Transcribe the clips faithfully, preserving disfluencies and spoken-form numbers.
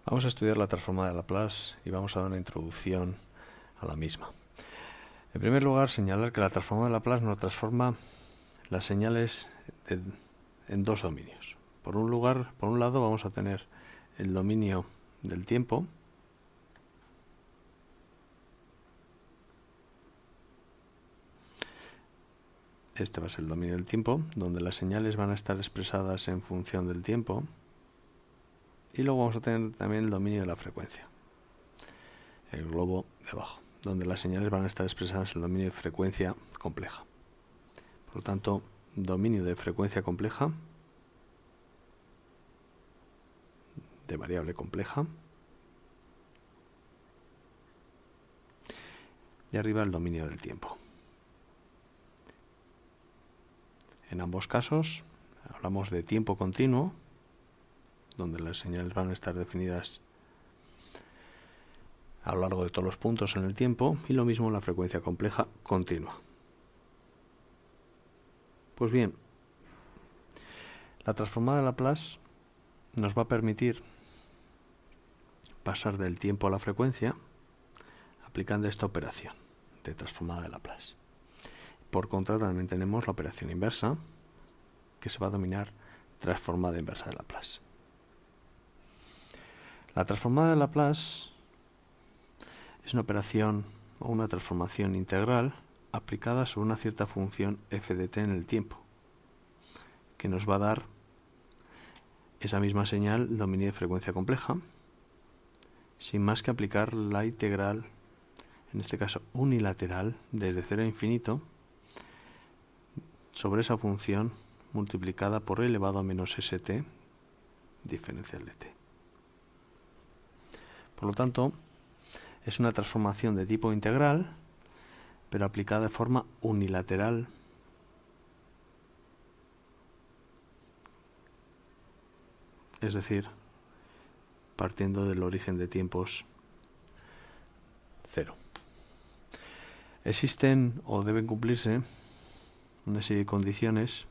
Vamos a estudiar la transformada de Laplace y vamos a dar una introducción a la misma. En primer lugar, señalar que la transformada de Laplace nos transforma las señales de, en dos dominios. Por un lugar, por un lado vamos a tener el dominio del tiempo, este va a ser el dominio del tiempo, donde las señales van a estar expresadas en función del tiempo, y luego vamos a tener también el dominio de la frecuencia, el globo de abajo, donde las señales van a estar expresadas en el dominio de frecuencia compleja. Por lo tanto, dominio de frecuencia compleja, de variable compleja, y arriba el dominio del tiempo. En ambos casos hablamos de tiempo continuo, donde las señales van a estar definidas a lo largo de todos los puntos en el tiempo, y lo mismo la frecuencia compleja continua. Pues bien, la transformada de Laplace nos va a permitir pasar del tiempo a la frecuencia aplicando esta operación de transformada de Laplace. Por contra, también tenemos la operación inversa, que se va a denominar transformada inversa de Laplace. La transformada de Laplace es una operación o una transformación integral aplicada sobre una cierta función f de t en el tiempo, que nos va a dar esa misma señal dominio de frecuencia compleja, sin más que aplicar la integral, en este caso unilateral, desde cero a infinito, sobre esa función multiplicada por e elevado a menos st diferencial de t. Por lo tanto, es una transformación de tipo integral, pero aplicada de forma unilateral, es decir, partiendo del origen de tiempos cero. Existen o deben cumplirse una serie de condiciones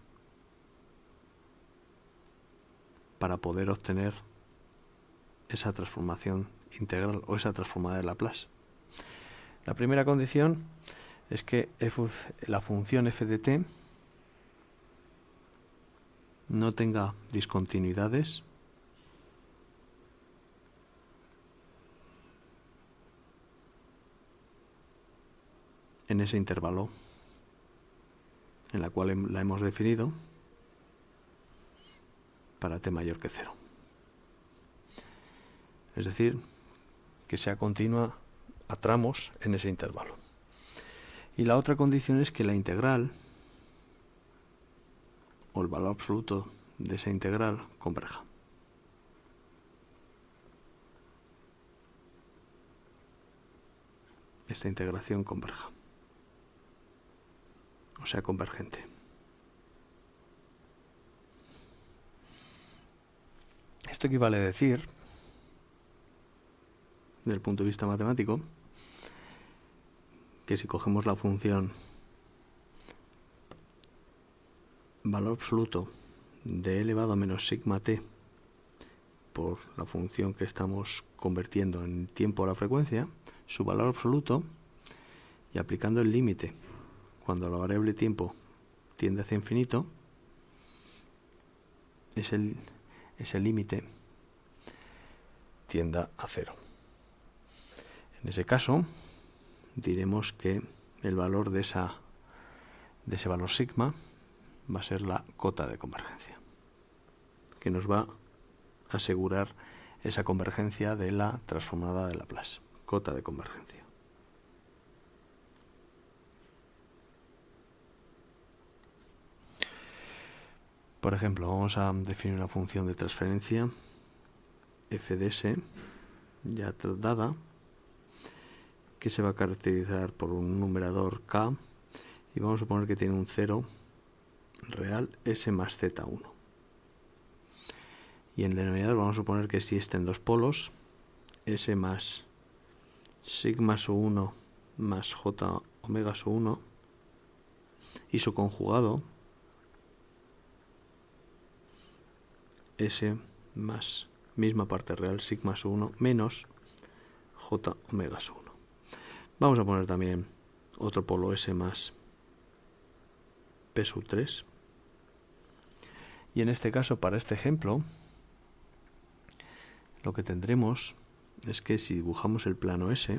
para poder obtener esa transformación integral o esa transformada de Laplace. La primera condición es que f, la función f de t no tenga discontinuidades en ese intervalo en la cual la hemos definido para t mayor que cero. Es decir, que sea continua a tramos en ese intervalo. Y la otra condición es que la integral, o el valor absoluto de esa integral, converja. Esta integración converja, o sea, convergente. Esto equivale a decir, desde el punto de vista matemático, que si cogemos la función valor absoluto de e elevado a menos sigma t por la función que estamos convirtiendo en tiempo a la frecuencia, su valor absoluto, y aplicando el límite cuando la variable tiempo tiende hacia infinito, ese, ese límite tienda a cero. En ese caso, diremos que el valor de, esa, de ese valor sigma va a ser la cota de convergencia, que nos va a asegurar esa convergencia de la transformada de Laplace, cota de convergencia. Por ejemplo, vamos a definir una función de transferencia f de s ya dada, que se va a caracterizar por un numerador k, y vamos a suponer que tiene un cero real s más z uno. Y en el denominador vamos a suponer que existen dos polos, s más sigma su uno más j omega su uno, y su conjugado, s más misma parte real, sigma sub uno menos j omega sub uno. Vamos a poner también otro polo S más P sub tres. Y en este caso, para este ejemplo, lo que tendremos es que si dibujamos el plano S,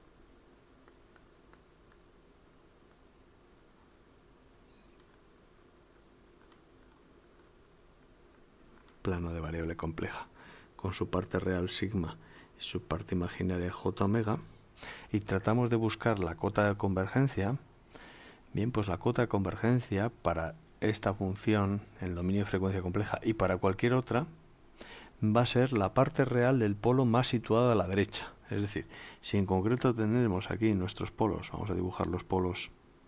plano de variable compleja, con su parte real sigma y su parte imaginaria j omega, y tratamos de buscar la cota de convergencia, bien, pues la cota de convergencia para esta función en el dominio de frecuencia compleja y para cualquier otra va a ser la parte real del polo más situado a la derecha. Es decir, si en concreto tenemos aquí nuestros polos, vamos a dibujar los polos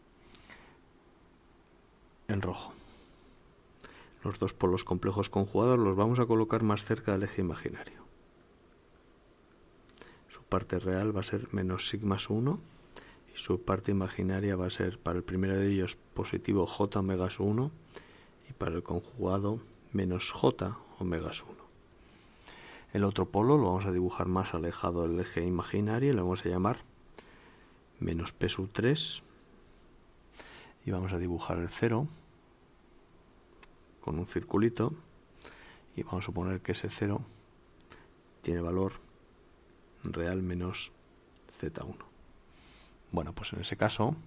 en rojo. Los dos polos complejos conjugados los vamos a colocar más cerca del eje imaginario. Su parte real va a ser menos sigma sub uno y su parte imaginaria va a ser para el primero de ellos positivo j omega sub uno y para el conjugado menos j omega sub uno. El otro polo lo vamos a dibujar más alejado del eje imaginario y lo vamos a llamar menos p sub tres y vamos a dibujar el cero con un circulito y vamos a suponer que ese cero tiene valor real menos z uno. Bueno, pues en ese caso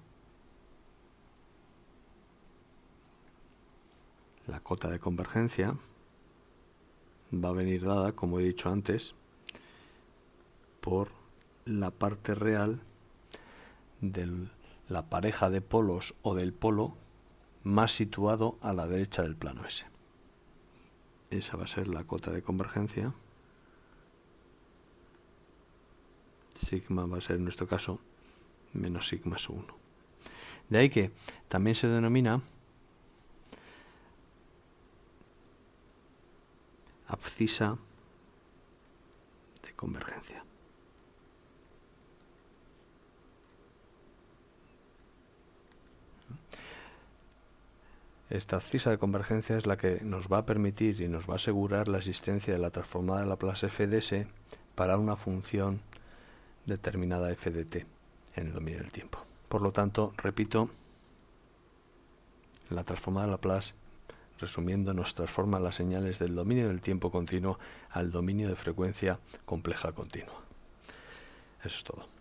la cota de convergencia va a venir dada, como he dicho antes, por la parte real de la pareja de polos o del polo más situado a la derecha del plano S. Esa va a ser la cota de convergencia. Sigma va a ser en nuestro caso menos sigma sub uno. De ahí que también se denomina abscisa de convergencia. Esta abscisa de convergencia es la que nos va a permitir y nos va a asegurar la existencia de la transformada de Laplace f de s para una función determinada f de t en el dominio del tiempo. Por lo tanto, repito, la transformada de Laplace, resumiendo, nos transforma las señales del dominio del tiempo continuo al dominio de frecuencia compleja continua. Eso es todo.